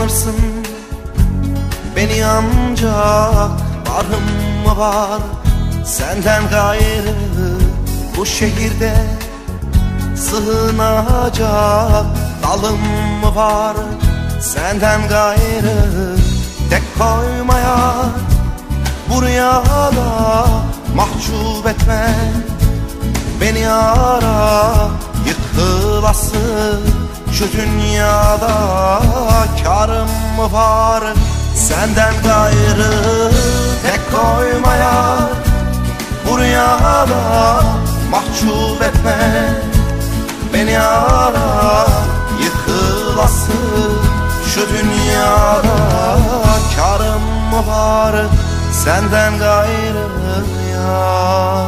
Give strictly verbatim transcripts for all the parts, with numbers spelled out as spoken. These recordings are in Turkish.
sanırsın beni ancak varım mı var senden gayrı bu şehirde sığınacak dalım mı var senden gayrı tek koymaya buraya da mahcup etme beni ara yıkılası şu dünyada karım mı var senden gayrı tek koymaya buraya da mahcup etme beni ara yıkılası şu dünyada karım mı var senden gayrı ya.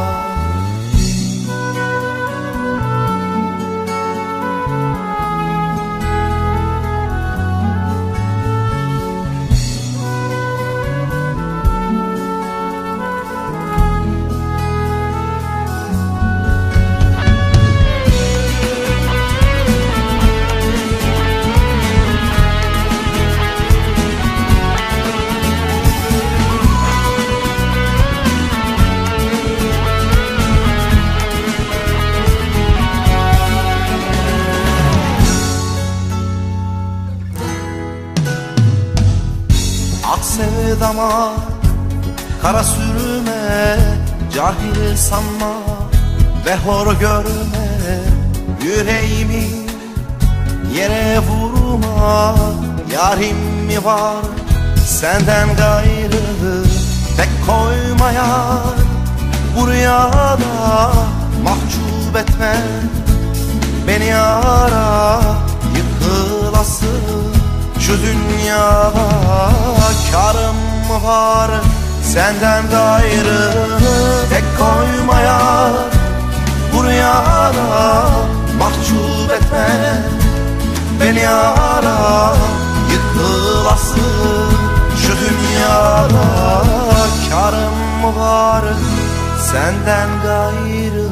Ak sevdama kara sürme cahil sanma ve hor görme yüreğimi yere vurma yarim mi var senden gayrı tek koymaya buraya da mahcup etme beni ara yıkılası şu dünyada karım mı var senden gayrı tek koymaya buraya da mahcup etme beni ara yıkılası şu dünyada karım mı var senden gayrı